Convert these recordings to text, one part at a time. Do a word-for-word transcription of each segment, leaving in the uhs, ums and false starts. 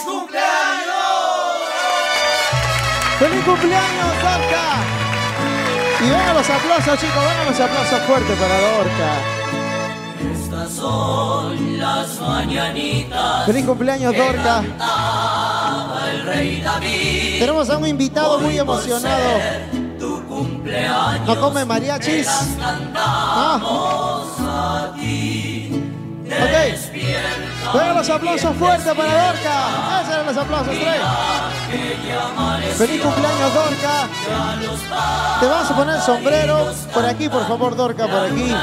cumpleaños! ¡Feliz cumpleaños, Dorca! Y vengan los aplausos, chicos, vengan los aplausos fuertes para Dorca. Estas son las mañanitas. ¡Feliz cumpleaños, Dorca! El rey David. Tenemos a un invitado muy emocionado. Tu cumpleaños. ¿No come mariachis? Ah. A ti. Ok. Vengan los aplausos fuertes para Dorca. Esos eran los aplausos, tres. ¡Feliz cumpleaños, Dorca! Te vas a poner sombrero. Por aquí, por favor, Dorca, por aquí.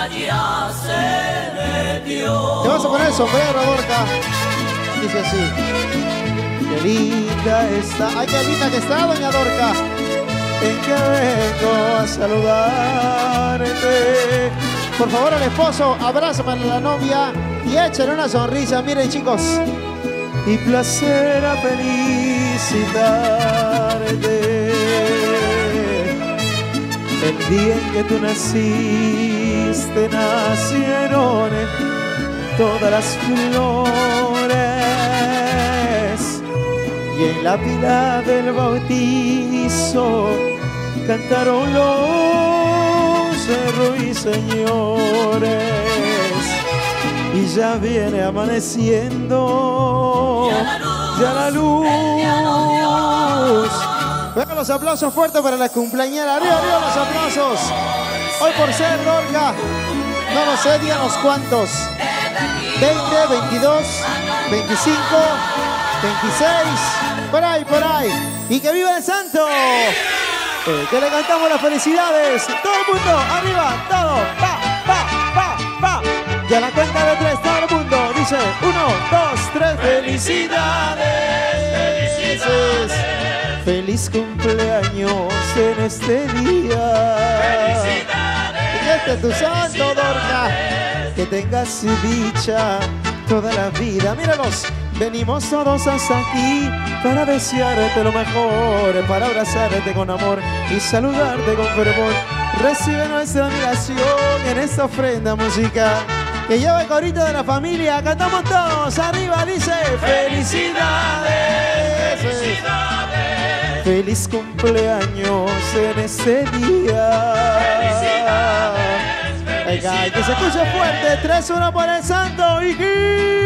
Te vas a poner el sombrero, Dorca. Dice así. Qué linda está. Ay, qué linda que está, doña Dorca. En que vengo a saludarte. Por favor, al esposo, abrázame a la novia y échale una sonrisa. Miren, chicos. Y placer a felicitarte. El día en que tú naciste, nacieron todas las flores. Y en la pila del bautizo cantaron los ruiseñores. Y ya viene amaneciendo, ya la luz. Vengan los aplausos fuertes para la cumpleañera. Arriba, arriba los aplausos. Hoy por ser Dorca, no lo sé, díganos cuántos. veinte, veintidós, veinticinco, veintiséis, por ahí, por ahí. Y que viva el santo. Eh, que le cantamos las felicidades. Todo el mundo, arriba, todo. Pa, pa, pa, pa. Y a la cuenta de tres, todo el mundo dice uno, dos, tres. Felicidades. Felicidades. Feliz cumpleaños en este día. Felicidades. Y este es tu santo, Dorca. Que tengas dicha toda la vida. Míralos. Venimos todos hasta aquí para desearte lo mejor, para abrazarte con amor y saludarte con fervor. Recibe nuestra admiración en esta ofrenda musical que lleva el corito de la familia. Cantamos todos, arriba dice felicidades, felicidades. Feliz cumpleaños en este día. Felicidades, felicidades. Venga, que se escuche fuerte, tres, uno por el santo. ¡Iji!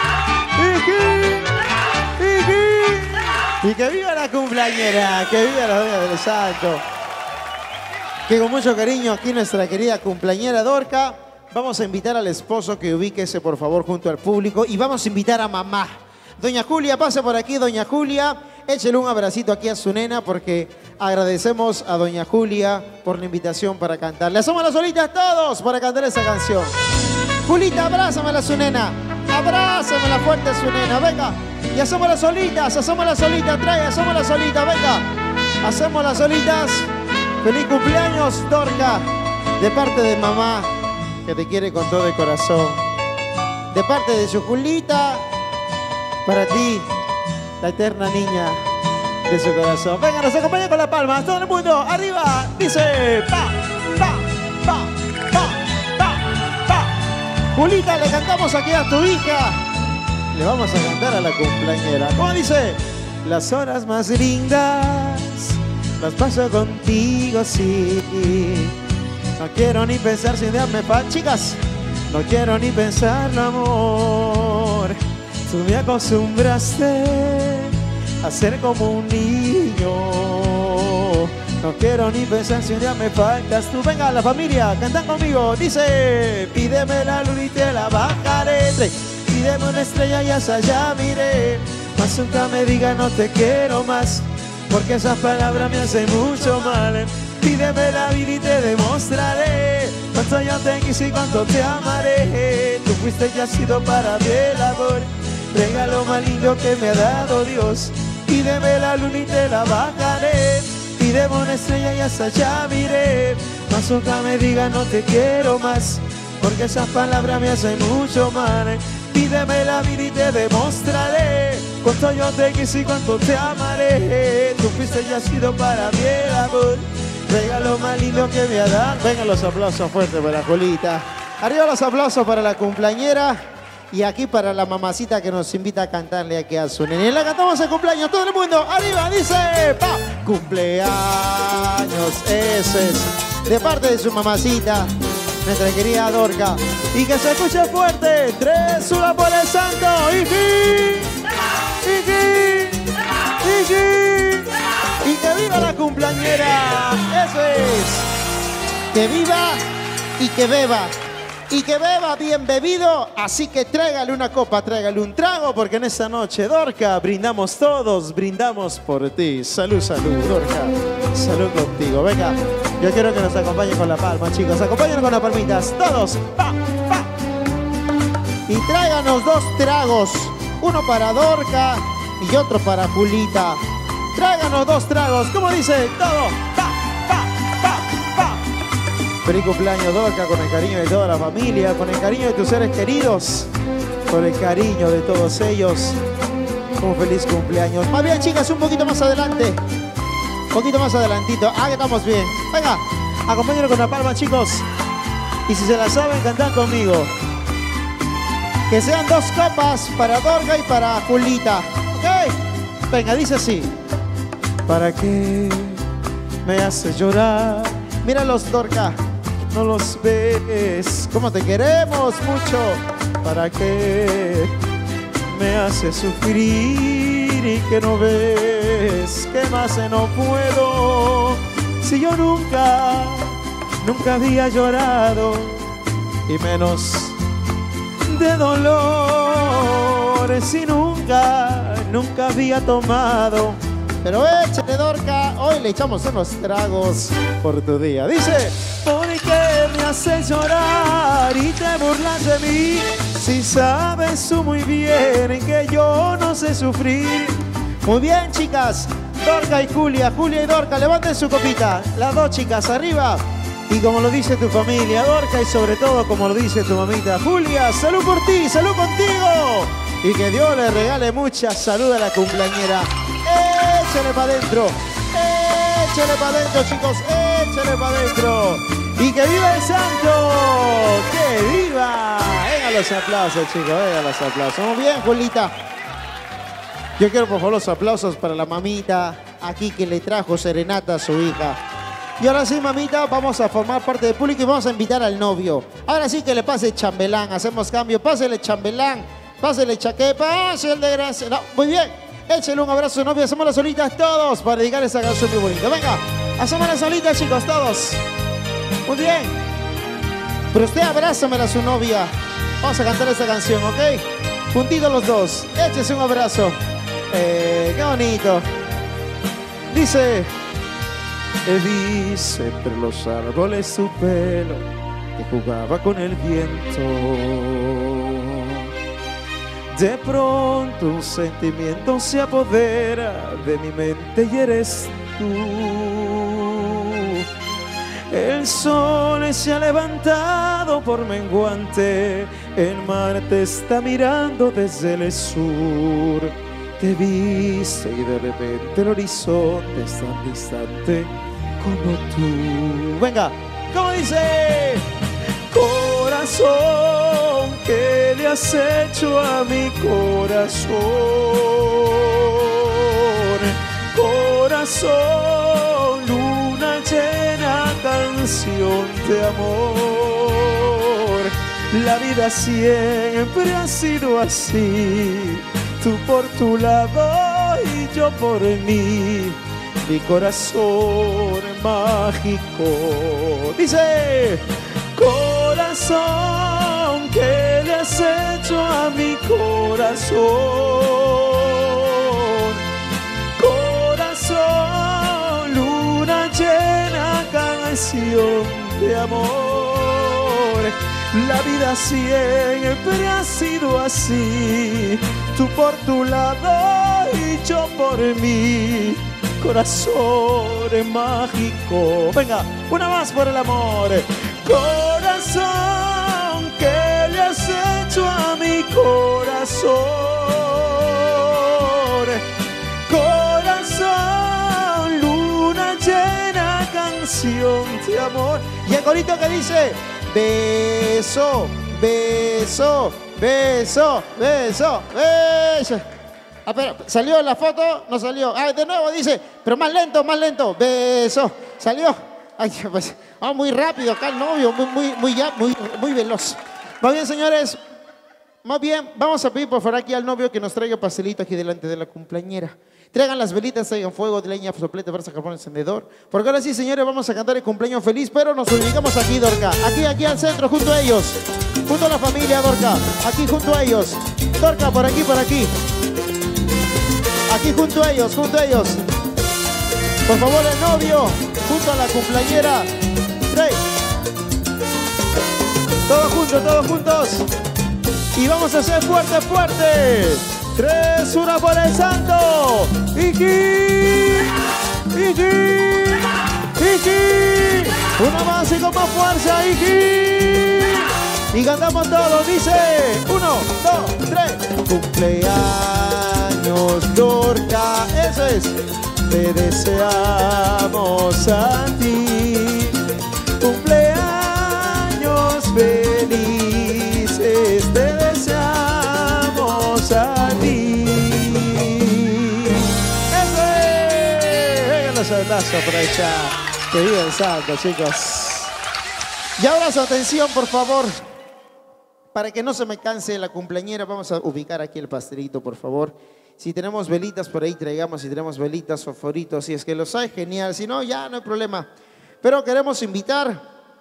Y que viva la cumpleañera, que viva la doña del santo. Que con mucho cariño aquí nuestra querida cumpleañera Dorca. Vamos a invitar al esposo que ubíquese por favor junto al público. Y vamos a invitar a mamá. Doña Julia, pase por aquí, doña Julia. Échele un abracito aquí a su nena porque agradecemos a doña Julia por la invitación para cantarle. Somos las solitas todos para cantar esa canción. Julita, abrázamela a su nena. Abrásamela fuerte a su nena, venga. Y hacemos las solitas, hacemos las solitas, trae, hacemos las solitas, venga. Hacemos las solitas. Feliz cumpleaños, Dorca. De parte de mamá, que te quiere con todo el corazón. De parte de su Julita, para ti, la eterna niña de su corazón. Venga, nos acompaña con las palmas, todo el mundo, arriba, dice pa, pa, pa, pa, pa, pa. Julita, le cantamos aquí a tu hija. Le vamos a cantar a la cumpleañera. ¿Cómo dice? Las horas más lindas las paso contigo, sí. No quiero ni pensar si un día me falta. Chicas, no quiero ni pensarlo, amor. Tú me acostumbraste a ser como un niño. No quiero ni pensar si un día me faltas. Tú, venga, la familia, cantan conmigo. Dice, pídeme la luna y te la bajaré. Pídeme una estrella y hasta allá miré. Más nunca me diga no te quiero más, porque esas palabras me hacen mucho mal. Pídeme la vida y te demostraré cuánto yo te quise y cuánto te amaré. Tú fuiste y has sido para mí el amor, regalo más lindo que me ha dado Dios. Pídeme la luna y te la bajaré. Pídeme una estrella y hasta allá miré. Más nunca me diga no te quiero más, porque esas palabras me hacen mucho mal. Pídeme la vida y te demostraré cuánto yo te quise y cuánto te amaré. Tú fuiste y has sido para mí el amor, regalo más lindo que me ha dado. Vengan los aplausos fuertes para Julita. Arriba los aplausos para la cumpleañera. Y aquí para la mamacita que nos invita a cantarle aquí a su nene. La cantamos el cumpleaños, todo el mundo. Arriba, dice, pa, cumpleaños, eso es. De parte de su mamacita, nuestra querida Dorca. Y que se escuche fuerte. Tres, una por el santo. ¡Iji! ¡Iji! ¡Iji! Y que viva la cumpleañera. Eso es. Que viva y que beba. Y que beba bien bebido, así que tráigale una copa, tráigale un trago, porque en esta noche, Dorca, brindamos todos, brindamos por ti. Salud, salud, Dorca. Salud contigo. Venga, yo quiero que nos acompañen con la palma, chicos. Acompáñenos con las palmitas, todos. Pa, pa. Y tráiganos dos tragos, uno para Dorca y otro para Julita. Tráiganos dos tragos, ¿cómo dice? Todo. Pa. Feliz cumpleaños, Dorca, con el cariño de toda la familia, con el cariño de tus seres queridos, con el cariño de todos ellos. Un feliz cumpleaños. Más bien, chicas, un poquito más adelante. Un poquito más adelantito. Ah, que estamos bien. Venga, acompáñenos con la palma, chicos. Y si se la saben, cantan conmigo. Que sean dos copas para Dorca y para Julita. ¿Ok? Venga, dice así. ¿Para qué me haces llorar? Míralos, Dorca. No los ves, como te queremos mucho. ¿Para qué me haces sufrir y que no ves que más no puedo? Si yo nunca, nunca había llorado y menos de dolor. Si nunca, nunca había tomado. Pero échale, Dorca, hoy le echamos unos tragos por tu día. Dice, ¿por qué me haces llorar y te burlas de mí? Si sabes tú muy bien que yo no sé sufrir. Muy bien, chicas, Dorca y Julia, Julia y Dorca, levanten su copita. Las dos chicas arriba. Y como lo dice tu familia, Dorca, y sobre todo como lo dice tu mamita, Julia, salud por ti, salud contigo. Y que Dios le regale mucha salud a la cumpleañera. Échale para adentro, échale para adentro, chicos, échale para adentro. Y que viva el santo, que viva. Venga los aplausos, chicos, venga los aplausos. Muy bien, Julita. Yo quiero por favor los aplausos para la mamita aquí que le trajo serenata a su hija. Y ahora sí, mamita, vamos a formar parte del público y vamos a invitar al novio. Ahora sí que le pase chambelán, hacemos cambio. Pásele chambelán, pásele chaquepa, pásele el de gracia. No, muy bien. Échale un abrazo a su novia, hacemos las solitas todos para dedicar esa canción muy bonita. Venga, hacemos las solitas, chicos, todos. Muy bien. Pero usted abrázamela a su novia. Vamos a cantar esta canción, ¿ok? Juntitos los dos. Échese un abrazo. Eh, qué bonito. Dice, vi entre los árboles su pelo que jugaba con el viento. De pronto un sentimiento se apodera de mi mente y eres tú. El sol se ha levantado por menguante, el mar te está mirando desde el sur. Te he visto y de repente el horizonte es tan distante como tú. Venga, ¿cómo dice? Corazón, ¿qué le has hecho a mi corazón? Corazón, luna llena, canción de amor. La vida siempre ha sido así, tú por tu lado y yo por mí. Mi corazón mágico. Dice, corazón, ¿qué le has hecho a mi corazón? Corazón, luna llena, canción de amor. La vida siempre ha sido así, tú por tu lado y yo por mí. Corazón mágico. Venga, una más por el amor. Corazón, ¿qué le has hecho a mi corazón? Corazón, luna llena, canción de amor. Y el corito que dice, beso, beso, Beso, beso, beso. Ah, pero, ¿salió la foto? No salió. Ah, de nuevo dice, pero más lento, más lento. Beso. ¿Salió? Ay, pues, oh, muy rápido acá el novio, muy, muy, muy, ya, muy, muy veloz. Muy bien, señores. Muy bien, vamos a pedir por favor aquí al novio que nos traiga pastelito aquí delante de la cumpleañera. Traigan las velitas, traigan fuego, de leña, soplete, brasa, carbón, encendedor. Porque ahora sí, señores, vamos a cantar el cumpleaños feliz, pero nos ubicamos aquí, Dorca. Aquí, aquí al centro, junto a ellos. Junto a la familia, Dorca. Aquí junto a ellos. Dorca, por aquí, por aquí. Aquí junto a ellos, junto a ellos. Por favor, el novio, junto a la cumpleañera. Tres. Todos juntos, todos juntos. Y vamos a hacer fuerte, fuerte. Tres, una por el santo. Iki, Iki, Iki. Una más y con más fuerza, Iki. Y cantamos todos, dice. Uno, dos, tres. Cumpleaños, Dorca. Eso es. Te deseamos a ti. Cumpleaños felices. Te deseamos a ti. ¡Eso es! Vengan los abrazos por allá. Que viva el santo, chicos. Y ahora su atención, por favor. Para que no se me canse la cumpleañera, vamos a ubicar aquí el pastelito, por favor. Si tenemos velitas por ahí, traigamos. Si tenemos velitas, fosforitos, si es que los hay, genial. Si no, ya no hay problema. Pero queremos invitar,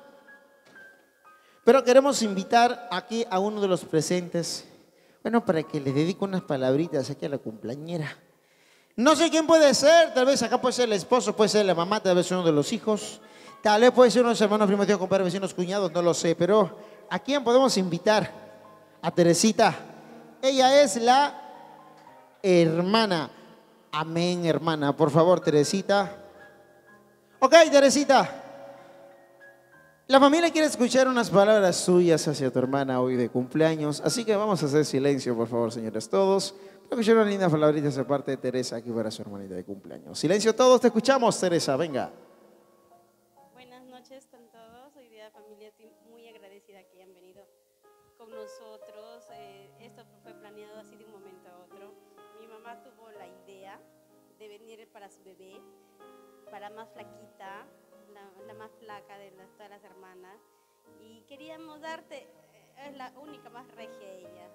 pero queremos invitar aquí a uno de los presentes. Bueno, para que le dedique unas palabritas aquí a la cumpleañera. No sé quién puede ser, tal vez acá puede ser el esposo, puede ser la mamá, tal vez uno de los hijos. Tal vez puede ser unos hermanos, primos, tíos, compadres, vecinos, cuñados, no lo sé. Pero ¿a quién podemos invitar? A Teresita. Ella es la hermana. Amén, hermana. Por favor, Teresita. Ok, Teresita. La familia quiere escuchar unas palabras suyas hacia tu hermana hoy de cumpleaños. Así que vamos a hacer silencio, por favor, señores todos. Para escuchar unas lindas palabritas de parte de Teresa aquí para su hermanita de cumpleaños. Silencio todos, te escuchamos, Teresa. Venga. Buenas noches con todos. Hoy día, familia, estoy muy agradecida que hayan venido con nosotros. Eh, esto fue planeado así de un momento a otro. Mi mamá tuvo la idea de venir para su bebé, para más flaquita, la, la más flaca de las, todas las hermanas. Y queríamos darte, es la única más regia ella.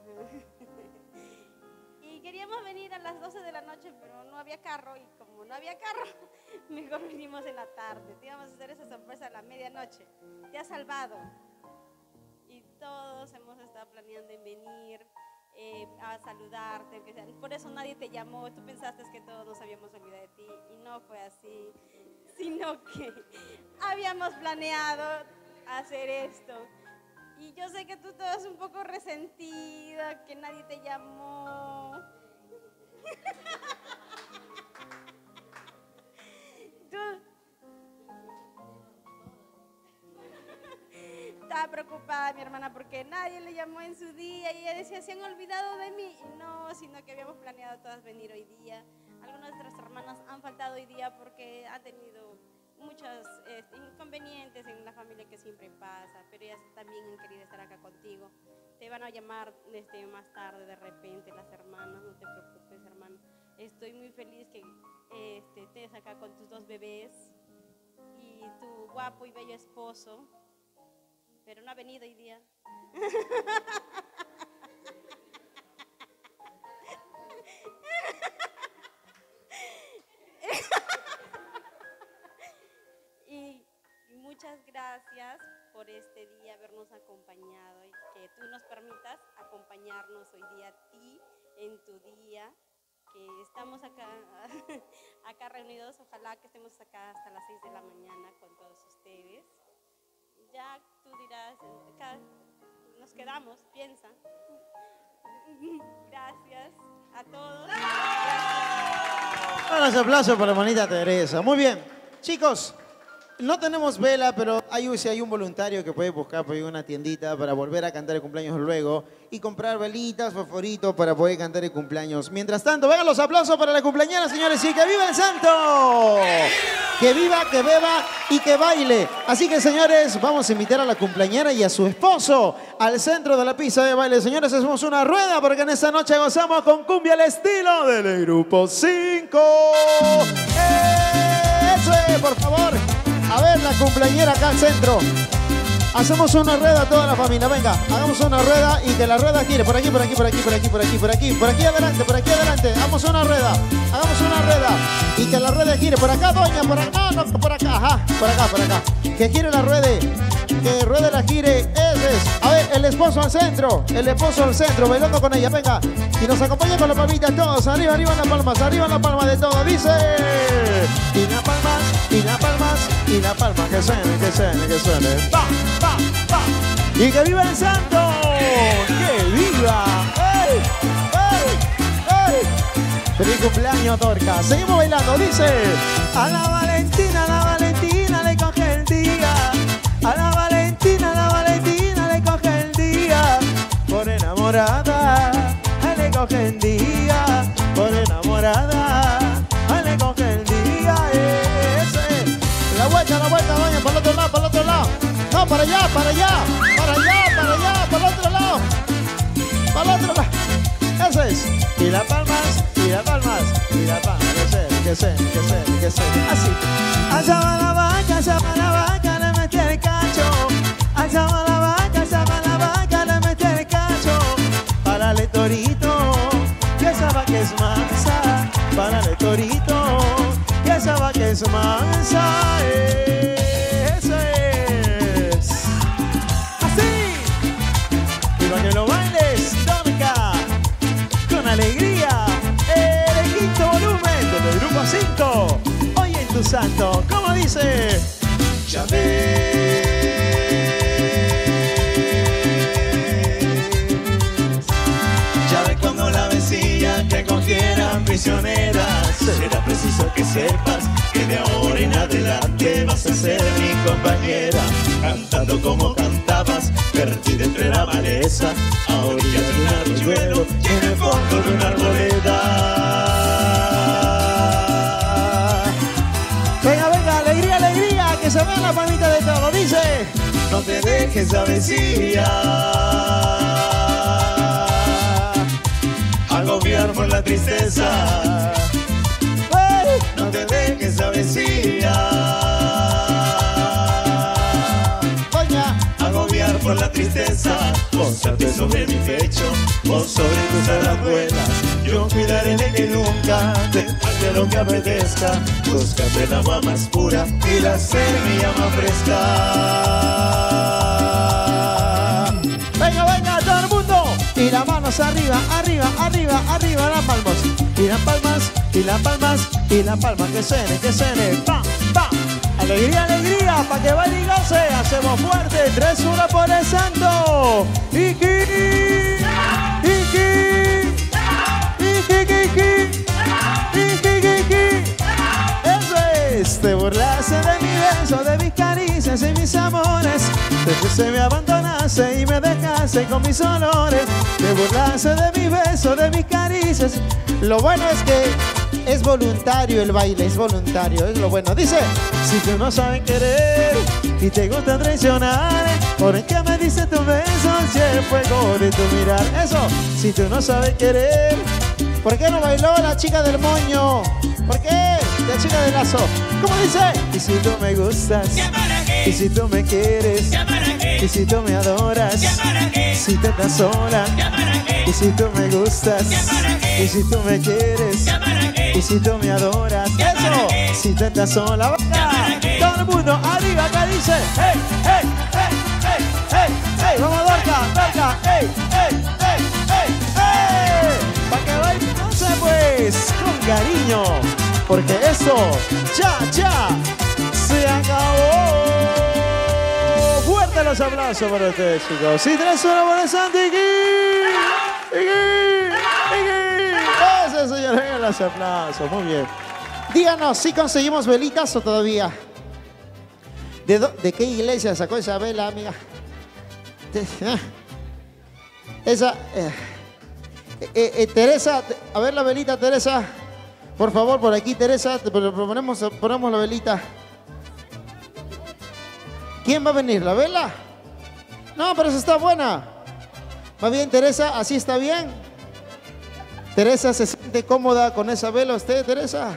Y queríamos venir a las doce de la noche, pero no había carro. Y como no había carro, mejor vinimos en la tarde. Te íbamos a hacer esa sorpresa a la medianoche. Te has salvado. Y todos hemos estado planeando en venir eh, a saludarte. Aunque sea. Por eso nadie te llamó. Tú pensaste que todos nos habíamos olvidado de ti. Y no fue así. Sino que habíamos planeado hacer esto. Y yo sé que tú estás un poco resentida, que nadie te llamó. Tú estaba preocupada, mi hermana, porque nadie le llamó en su día y ella decía, se han olvidado de mí. Y no, sino que habíamos planeado todas venir hoy día. Algunas de nuestras hermanas han faltado hoy día porque han tenido muchos eh, inconvenientes en la familia, que siempre pasa, pero ellas también han querido estar acá contigo. Te van a llamar este, más tarde de repente las hermanas, no te preocupes, hermano. Estoy muy feliz que este, estés acá con tus dos bebés y tu guapo y bello esposo, pero no ha venido hoy día. Y muchas gracias por este día, habernos acompañado y que tú nos permitas acompañarnos hoy día a ti en tu día, que estamos acá, acá reunidos. Ojalá que estemos acá hasta las seis de la mañana con todos ustedes. Ya tú dirás, acá nos quedamos, piensa. Gracias a todos. Gracias. Un aplauso para la hermanita Teresa. Muy bien, chicos. No tenemos vela, pero hay, si hay un voluntario que puede buscar por ahí una tiendita para volver a cantar el cumpleaños luego y comprar velitas, fosforitos para poder cantar el cumpleaños. Mientras tanto, vengan los aplausos para la cumpleañera, señores, y que viva el santo. Que viva, que beba y que baile. Así que, señores, vamos a invitar a la cumpleañera y a su esposo al centro de la pista de baile. Señores, hacemos una rueda porque en esta noche gozamos con cumbia al estilo del Grupo cinco. Eso es, por favor. A ver, la cumpleañera acá al centro. Hacemos una rueda a toda la familia. Venga, hagamos una rueda y que la rueda gire. Por aquí, por aquí, por aquí, por aquí, por aquí, por aquí. Por aquí adelante, por aquí adelante. Hagamos una rueda. Hagamos una rueda. Y que la rueda gire. Por acá, doña, por acá. No, no, por acá. Ajá, por acá, por acá. Que gire la rueda. Que ruede la gire. Ese es. A ver, el esposo al centro. El esposo al centro, bailando con ella. Venga. Y nos acompaña con las palmitas todos. Arriba, arriba las palmas. Arriba las palmas de todo. Dice. Y las palmas, y las palmas, y la palma. Que suene, que suene, que suene. ¡Va! Va, va. Y que viva el santo, que viva. ¡Ey! ¡Ey! ¡Ey! Feliz cumpleaños, Dorca. Seguimos bailando, dice. A la Valentina, a la Valentina le coge el día. A la Valentina, a la Valentina le coge el día. Por enamorada, a le coge el día. Por enamorada, a le coge el día. Ese. La vuelta, la vuelta, doña, para el otro lado, para el otro lado. No, para allá, para allá, para allá, para allá, para el otro lado. Para el otro lado. Eso es. Y las palmas, y las palmas, y las palmas. Que se, que se, que se, que se. Así. Allá va la vaca, allá va la vaca, le mete el cacho. Allá va la vaca, allá va la vaca, le mete el cacho. Párale, torito, que esa vaca es mansa. Párale, torito, que esa vaca es mansa. Eh. Para que lo bailes, Dorca, con alegría, el quinto volumen del Grupo cinco. Hoy en tu santo, ¿cómo dice? Ya ves, ya ves cuando la decía que cogieran prisioneras. Será preciso que sepas que de ahora en adelante vas a ser mi compañera. Cantando como cantabas, perdida entre la maleza, a orillas de un arroyuelo y en el fondo de una arboleda. Venga, venga, alegría, alegría, que se vea la palmita de todo, dice. No te dejes avecilla, agobiar por la tristeza. No te dejes avecilla, agobiar por la tristeza. Posarte sobre mi pecho o sobre tus alas. Yo cuidaré de que nunca te falte lo que apetezca. Búscate el agua más pura y la semilla más fresca. Venga, venga, todo el mundo. Y las manos arriba, arriba, arriba, arriba, las palmas. Y las palmas, y las palmas, y las palmas. Que suene, que suene. ¡Pam, pam! Alegría, alegría, pa' que baile y goce. Hacemos fuerte, tres uno por el santo. Iki, iki, iki, iki, iki, iki. Eso es, te burlaste de mi beso, de mis caricias y mis amores. Después se me abandonaste y me dejaste con mis olores. Te burlaste de mi beso, de mis caricias. Lo bueno es que es voluntario el baile, es voluntario, es lo bueno. Dice, si tú no sabes querer y te gusta traicionar, ¿por qué me dices tu beso si el fuego de tu mirar? Eso, si tú no sabes querer, ¿por qué no bailó la chica del moño? ¿Por qué? La chica del lazo. ¿Cómo dice? Y si tú me gustas, y si tú me quieres, y si tú me adoras, si te estás sola, y si tú me gustas, y si tú me quieres, y si tú me adoras, eso, si te estás sola, venga, todo el mundo arriba, acá dice, hey, hey, hey, hey, hey, hey, vamos Dorca, Dorca, hey, hey, hey, hey, hey, para que baile, no sé pues, con cariño, porque esto, ya, ya, se acabó. Fuerte los aplausos para ustedes, chicos. Sí, tres uno por el Santi. Iki, Iki. Eso, señores, vengan los aplausos. Muy bien. Díganos si conseguimos velitas o todavía. ¿De, do, ¿De qué iglesia sacó esa vela, amiga? De, ah, esa... Eh, eh, eh, Teresa, a ver la velita, Teresa. Por favor, por aquí, Teresa, te ponemos, ponemos la velita. ¿Quién va a venir? ¿La vela? No, pero esa está buena. ¿Va bien, Teresa? ¿Así está bien? ¿Teresa se siente cómoda con esa vela usted, Teresa?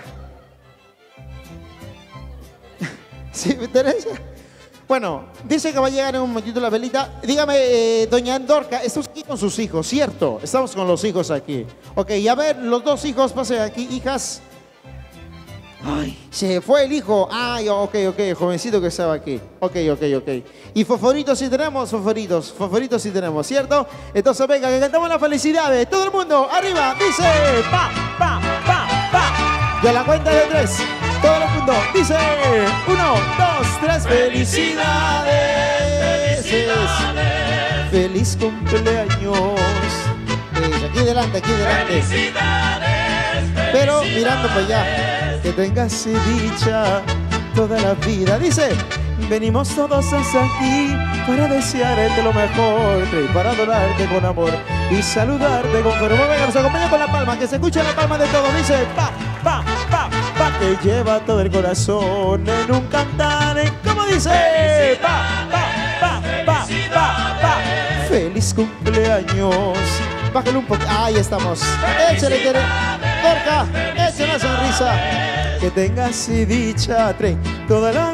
¿Sí, Teresa? Bueno, dice que va a llegar en un momentito la velita. Dígame, eh, doña Dorca, estamos aquí con sus hijos, ¿cierto? Estamos con los hijos aquí. Ok, y a ver, los dos hijos, pasen aquí, hijas. Ay, se fue el hijo. Ay, ok, ok, jovencito que estaba aquí. Ok, ok, ok. Y fosforitos sí tenemos, fosforitos. Fosforitos sí tenemos, ¿cierto? Entonces venga, que cantamos las felicidades. Todo el mundo, arriba, dice pa, pa, pa, pa. Y a la cuenta de tres, todo el mundo dice uno, dos, tres. Felicidades. Felicidades. Feliz cumpleaños. Eh, aquí delante, aquí delante. Felicidades. Pero mirando para allá. Que tengas dicha toda la vida. Dice, venimos todos hasta aquí para desearte lo mejor y para adorarte con amor y saludarte con fervor. Venga, nos acompaña con la palma, que se escuche la palma de todos. Dice, pa, pa, pa, pa, que lleva todo el corazón en un cantar. ¿Cómo dice? Pa, pa, pa, pa, pa, pa. Feliz cumpleaños. Bájale un poco. Ahí estamos. Échale, Dorca, échale una sonrisa. Que tengas dicha tren toda la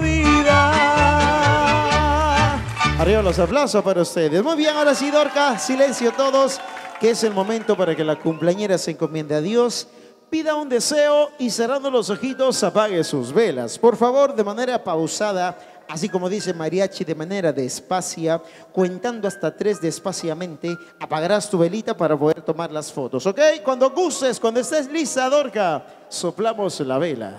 vida. Arriba los aplausos para ustedes. Muy bien, ahora sí, Dorca, silencio todos, que es el momento para que la cumpleañera se encomiende a Dios, pida un deseo y cerrando los ojitos apague sus velas. Por favor, de manera pausada, así como dice mariachi, de manera despacia, contando hasta tres despaciamente, apagarás tu velita para poder tomar las fotos, ¿ok? Cuando gustes, cuando estés lista, Dorca, soplamos la vela.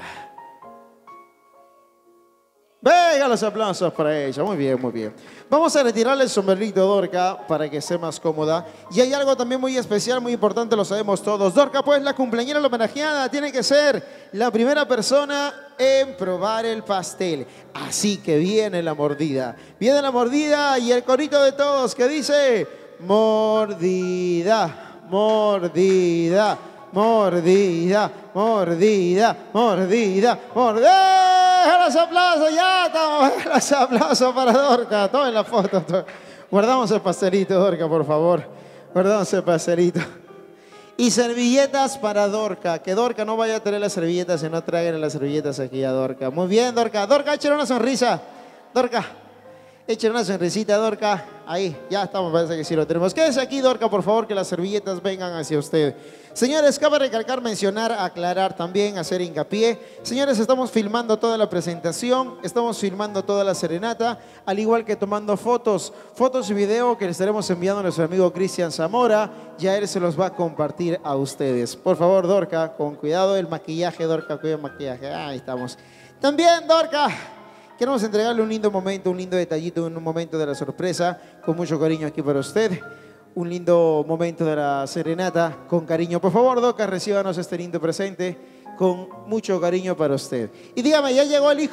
Venga, los aplausos para ella. Muy bien, muy bien. Vamos a retirarle el sombrerito, Dorca, para que sea más cómoda. Y hay algo también muy especial, muy importante, lo sabemos todos. Dorca, pues la cumpleañera, la homenajeada, tiene que ser la primera persona en probar el pastel. Así que viene la mordida. Viene la mordida y el corito de todos que dice: mordida, mordida, mordida, mordida, mordida, mordida. Los aplausos, ya estamos. Los aplausos para Dorca. Tomen la foto. Guardamos el pastelito, Dorca, por favor. Guardamos el pastelito. Y servilletas para Dorca. Que Dorca no vaya a tener las servilletas y no traigan las servilletas aquí a Dorca. Muy bien, Dorca. Dorca, échale una sonrisa. Dorca, échale una sonrisita, Dorca. Ahí, ya estamos, parece que sí lo tenemos. Quédese aquí, Dorca, por favor, que las servilletas vengan hacia usted. Señores, cabe recalcar, mencionar, aclarar también, hacer hincapié. Señores, estamos filmando toda la presentación, estamos filmando toda la serenata, al igual que tomando fotos, fotos y video que le estaremos enviando a nuestro amigo Cristian Zamora. Ya él se los va a compartir a ustedes. Por favor, Dorca, con cuidado el maquillaje, Dorca, cuida el maquillaje. Ahí estamos. También, Dorca, queremos entregarle un lindo momento, un lindo detallito, un momento de la sorpresa, con mucho cariño aquí para usted. Un lindo momento de la serenata con cariño. Por favor, Dorca, recíbanos este lindo presente con mucho cariño para usted. Y dígame, ¿ya llegó el hijo?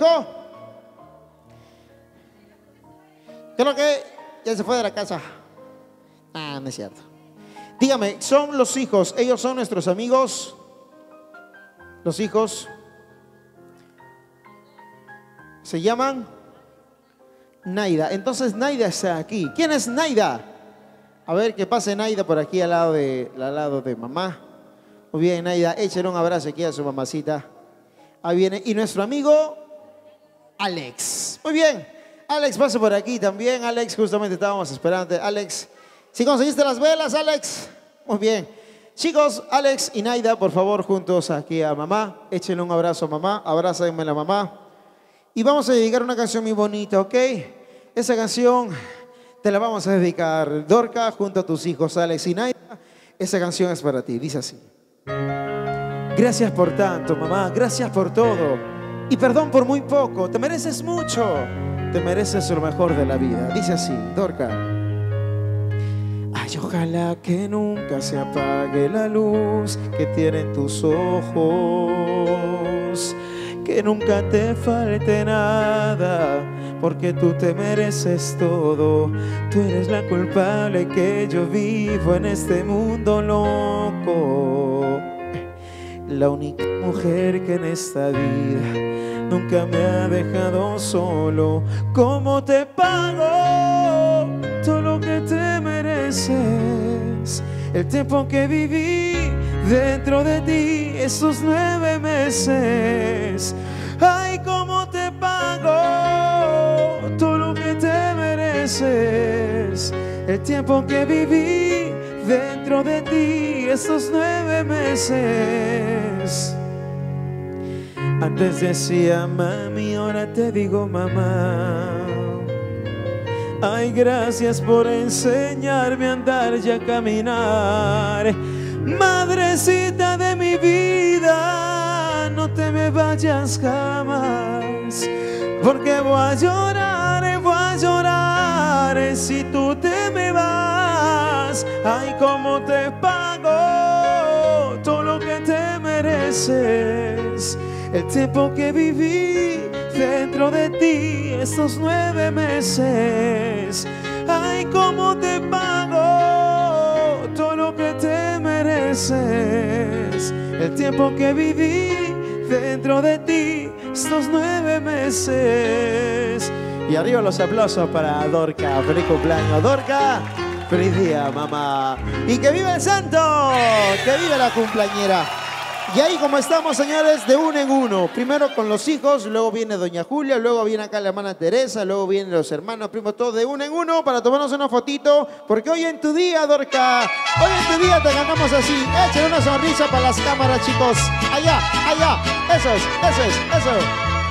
Creo que ya se fue de la casa. Ah, no es cierto. Dígame, ¿son los hijos, ellos son nuestros amigos? Los hijos se llaman Naida. Entonces Naida está aquí. ¿Quién es Naida? A ver, que pase Naida por aquí al lado de, al lado de mamá. Muy bien, Naida, échale un abrazo aquí a su mamacita. Ahí viene. Y nuestro amigo Alex. Muy bien, Alex, pase por aquí también. Alex, justamente estábamos esperando. Alex, ¿sí conseguiste las velas, Alex? Muy bien. Chicos, Alex y Naida, por favor, juntos aquí a mamá. Échenle un abrazo a mamá. Abrácenme a la mamá. Y vamos a dedicar una canción muy bonita, ¿ok? Esa canción te la vamos a dedicar, Dorca, junto a tus hijos Alex y Naida. Esa canción es para ti, dice así. Gracias por tanto, mamá, gracias por todo. Y perdón por muy poco, te mereces mucho. Te mereces lo mejor de la vida. Dice así, Dorca. Ay, ojalá que nunca se apague la luz que tienen tus ojos. Que nunca te falte nada porque tú te mereces todo. Tú eres la culpable que yo vivo en este mundo loco. La única mujer que en esta vida nunca me ha dejado solo. ¿Cómo te pago todo lo que te mereces? El tiempo que viví dentro de ti, esos nueve meses. Ay, ¿cómo te pago todo lo que te mereces? El tiempo que viví dentro de ti, esos nueve meses. Antes decía mami, ahora te digo mamá. Ay, gracias por enseñarme a andar y a caminar. Madrecita de mi vida, no te me vayas jamás, porque voy a llorar, voy a llorar si tú te me vas. Ay, cómo te pago todo lo que te mereces. El tiempo que viví dentro de ti, estos nueve meses. Ay, cómo te pago todo lo que te mereces. El tiempo que viví dentro de ti, estos nueve meses. Y arriba los aplausos para Dorca. Feliz cumpleaños, Dorca. Feliz día, mamá. Y que viva el santo, que viva la cumpleañera. Y ahí como estamos, señores, de uno en uno. Primero con los hijos, luego viene doña Julia, luego viene acá la hermana Teresa, luego vienen los hermanos, primos, todos de uno en uno para tomarnos una fotito. Porque hoy en tu día, Dorca, hoy en tu día te ganamos así. Échale una sonrisa para las cámaras, chicos. Allá, allá. Eso es, eso es, eso es.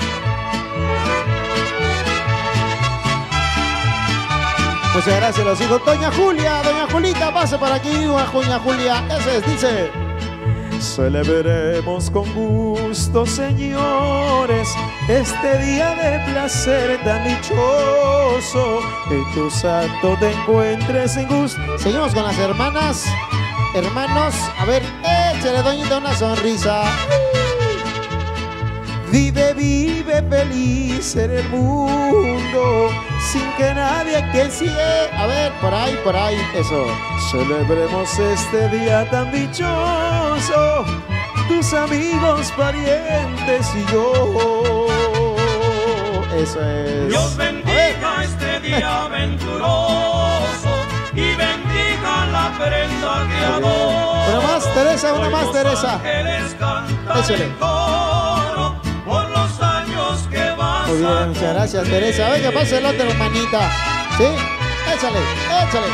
Muchas gracias, los hijos. Doña Julia, doña Julita, pase por aquí, doña Julia. Eso es, dice. Celebremos con gusto, señores, este día de placer tan dichoso. Que tu santo te encuentres en gusto. Seguimos con las hermanas, hermanos. A ver, échale, doñita, una sonrisa. Vive, vive feliz en el mundo, sin que nadie que sigue. A ver, por ahí, por ahí, eso. Celebremos este día tan dichoso, tus amigos, parientes y yo. Eso es. Dios bendiga este día aventuroso y bendiga la prenda que adoro. Una más, Teresa, una más, Teresa. Échale. Por los años que vas. Muy bien, muchas gracias, Teresa. A ver, que pase la otra hermanita. ¿Sí? Échale, échale.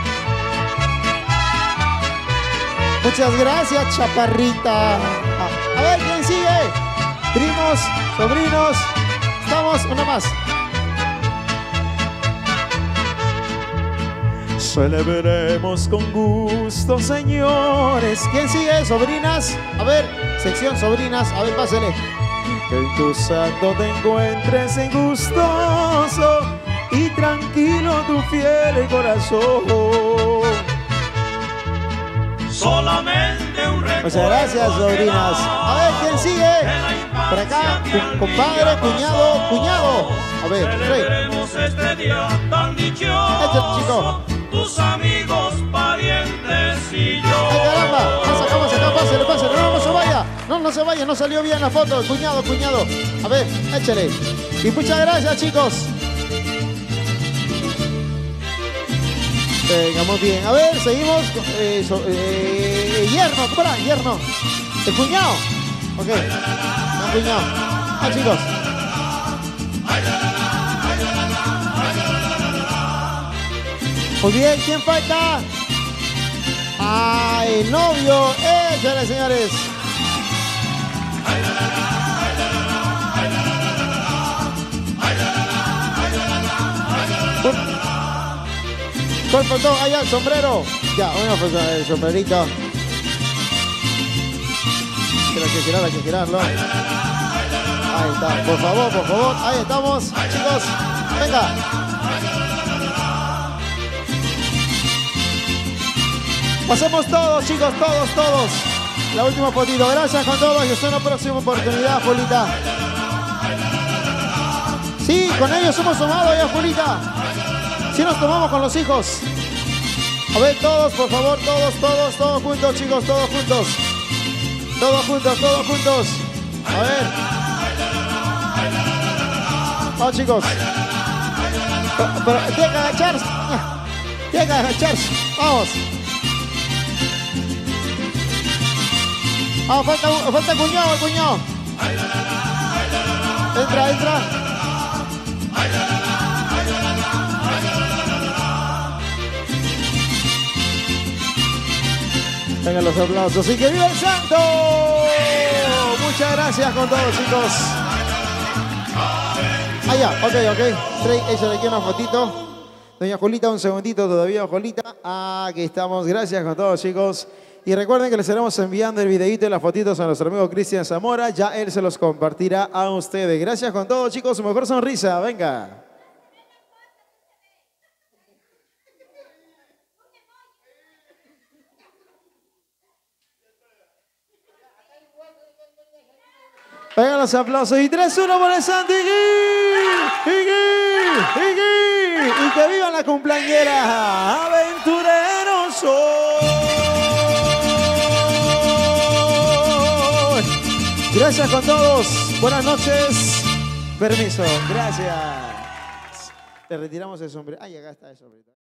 Muchas gracias, chaparrita. A ver, ¿quién sigue? Primos, sobrinos. Estamos, una más. Celebremos con gusto, señores. ¿Quién sigue? Sobrinas. A ver, sección sobrinas. A ver, pásale. Que en tu santo te encuentres en gustoso y tranquilo tu fiel corazón. Solamente un recuerdo. Muchas gracias, sobrinas. A ver, ¿quién sigue? Por acá, compadre, cuñado, cuñado. A ver, celebremos este día tan dichoso. Este chico. Tus amigos, parientes y yo. ¡Ay, caramba! Pasa acá, pasa acá, pásale, pásale. No, no se vaya. No, no se vaya, no salió bien la foto. Cuñado, cuñado. A ver, échale. Y muchas gracias, chicos. Vengamos bien. A ver, seguimos. Eh, so, eh, yerno, ¿cómo era? Yerno. El cuñado. Ok. No, cuñado. Ah, chicos. Muy bien, ¿quién falta? ¡Ay, el novio! ¡Échale, señores! ¿Cuál faltó? Allá, el sombrero. Ya, bueno, pues el sombrerito. Hay que girar, hay que girarlo. Ahí está, por favor, por favor. Ahí estamos, chicos. Venga. Pasemos todos, chicos, todos, todos. La última fotito. Gracias con todos y hasta una próxima oportunidad, Julita. Sí. Sí, con ellos hemos tomado ya, Julita. Sí nos tomamos con los hijos. A ver, todos, por favor, todos, todos, todos juntos, chicos, todos juntos. Todos juntos, todos juntos. A ver. Vamos, chicos. Pero, pero tiene que agacharse. Tiene que agacharse. Vamos. Vamos, falta, falta el cuñado, el cuñado. Entra, entra. Vengan los aplausos. ¡Y que viva el santo! Muchas gracias con todos, chicos. Ah, ya, ok, ok. Trae, échale aquí una fotito. Doña Julita, un segundito todavía, Julita. Ah, aquí estamos. Gracias con todos, chicos. Y recuerden que les estaremos enviando el videíto y las fotitos a nuestro amigo Cristian Zamora. Ya él se los compartirá a ustedes. Gracias con todos, chicos. Su mejor sonrisa. Venga. Vengan los aplausos. Y tres uno por el Santi. ¡Igui! ¡Igui! ¡Igui! Y que viva la cumpleañera. Aventureros soy. Gracias con todos. Buenas noches. Permiso. Gracias. Le retiramos el sombrero. Ay, acá está el sombrero.